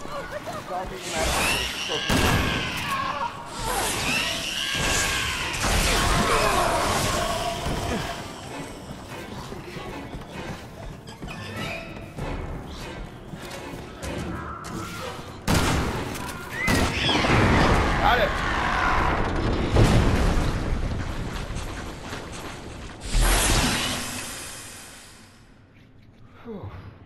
Got it. Whew.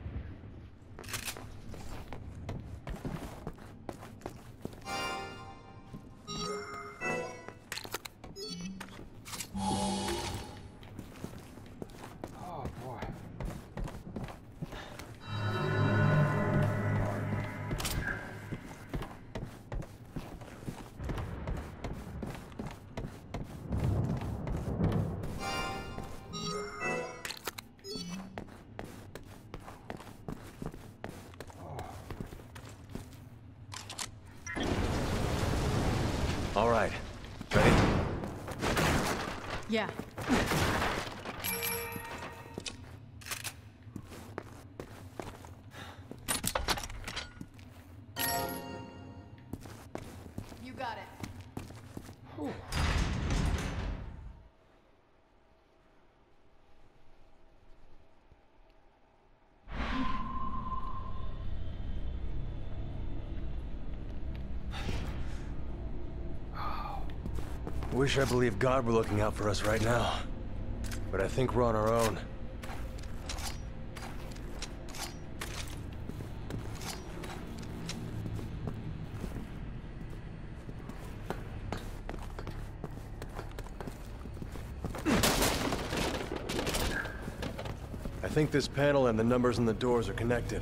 Oh boy. All right. Ready? Yeah. You got it. Whew. Wish I believed God were looking out for us right now. But I think we're on our own. I think this panel and the numbers on the doors are connected.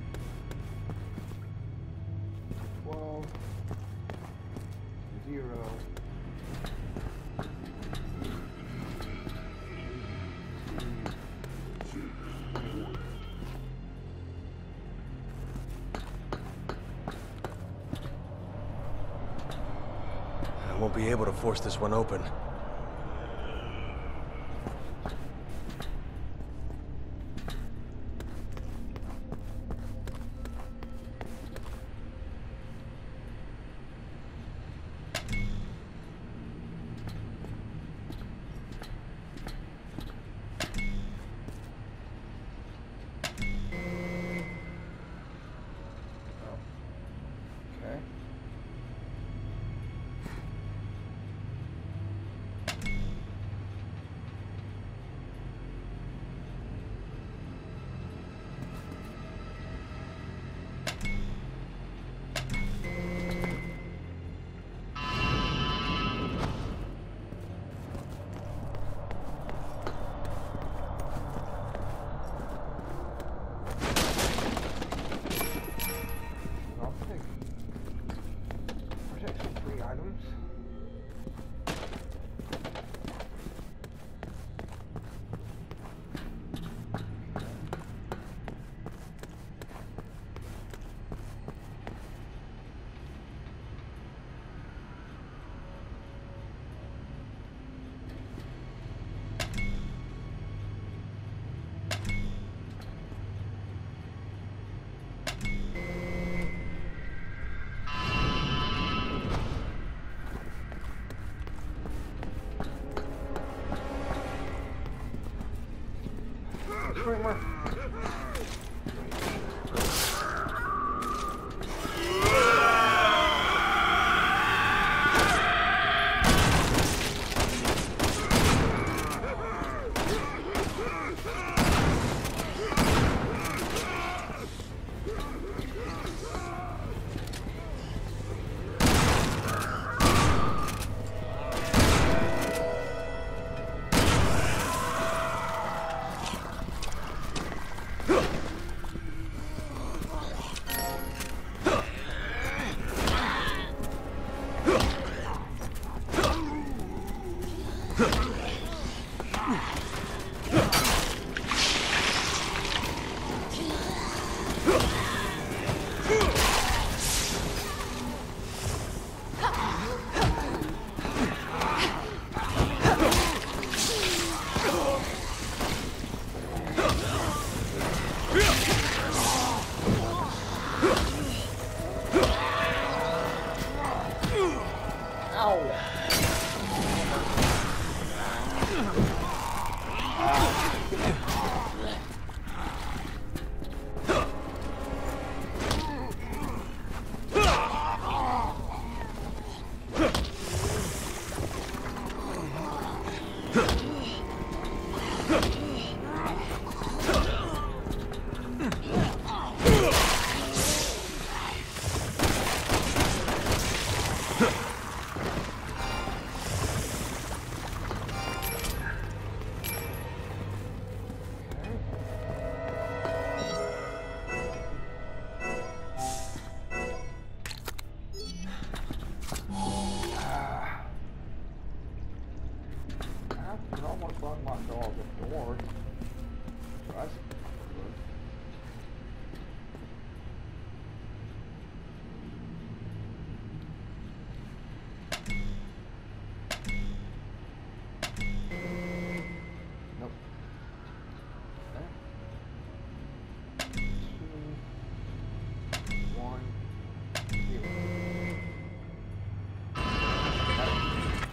12, 0. I won't be able to force this one open. Okay. I'll take protection 3 items. Three more.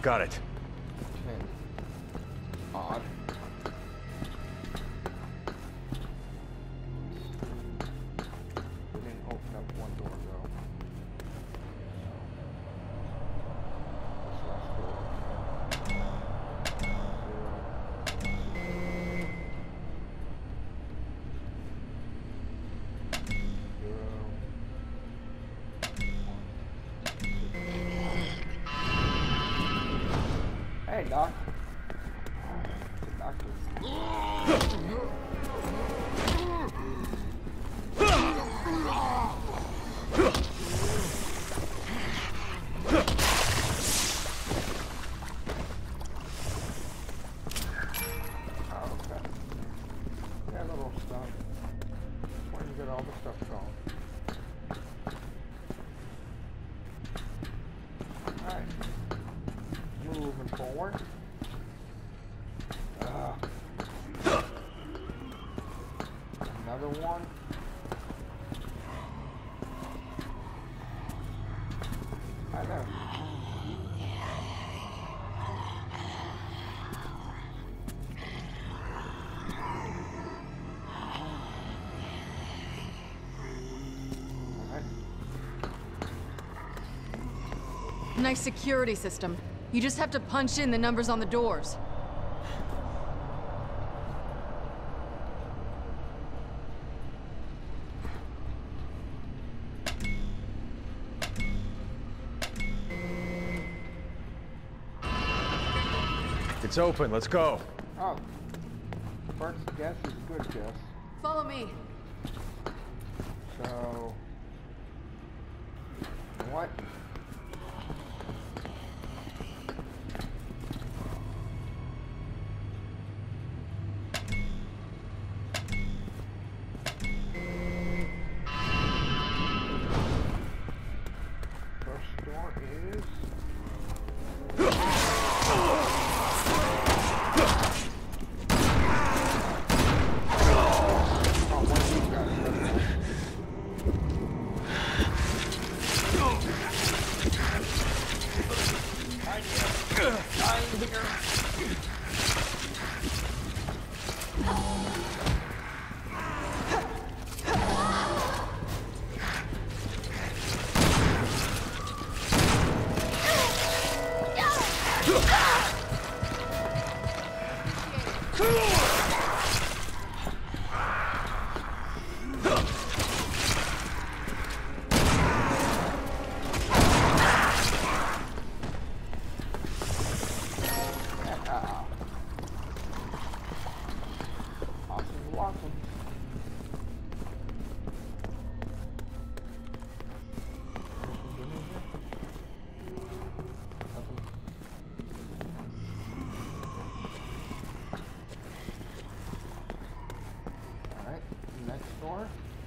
Got it. 10. Odd. We didn't open up one door though. This last door. 0. Hey, Doc. Doctor. Oh, okay. Yeah, little stuff. Where you get all the stuff from? Alright. Moving forward. Another one. I know. Nice security system. You just have to punch in the numbers on the doors. It's open. Let's go. Oh. First guess is a good guess. Follow me. So... What? First door is... Door.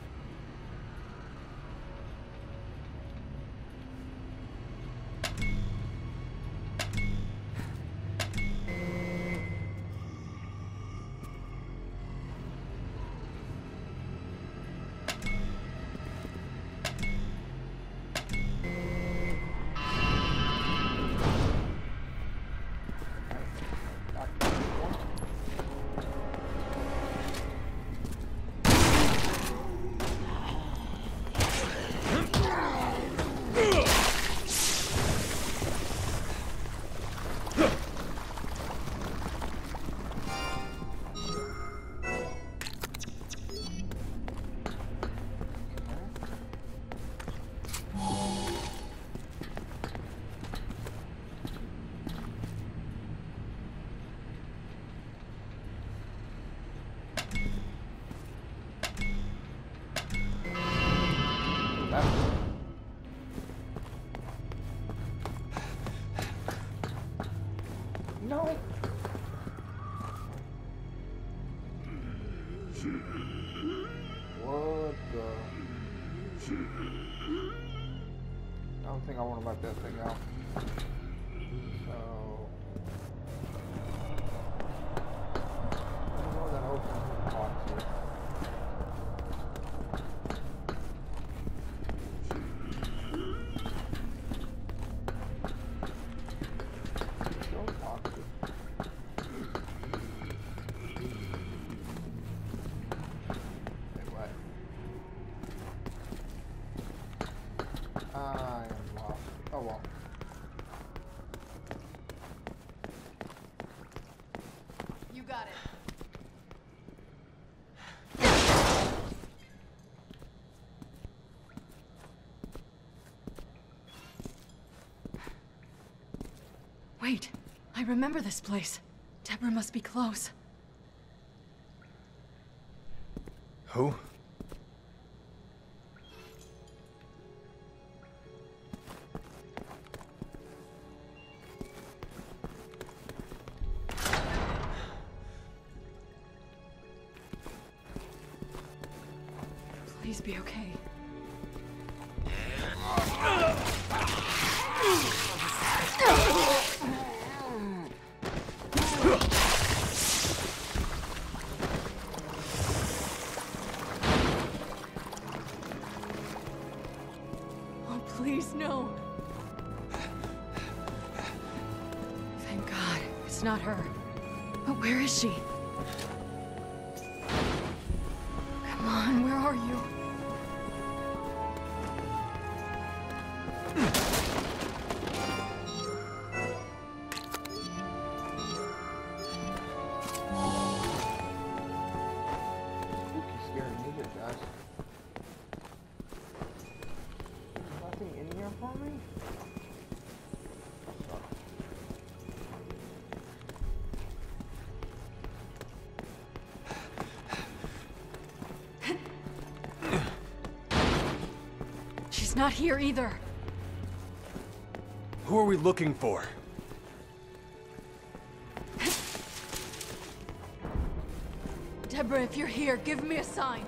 No. What the? I don't think I want to let that thing out. So. I don't know that opens the box here. Oh well. You got it. Wait, I remember this place. Deborah must be close. Who? Please be okay. Oh, please, no. Thank God, it's not her. But where is she? Come on, where are you? Spooky, scary music, guys. There's nothing in here for me? She's not here either. Who are we looking for? Deborah, if you're here, give me a sign.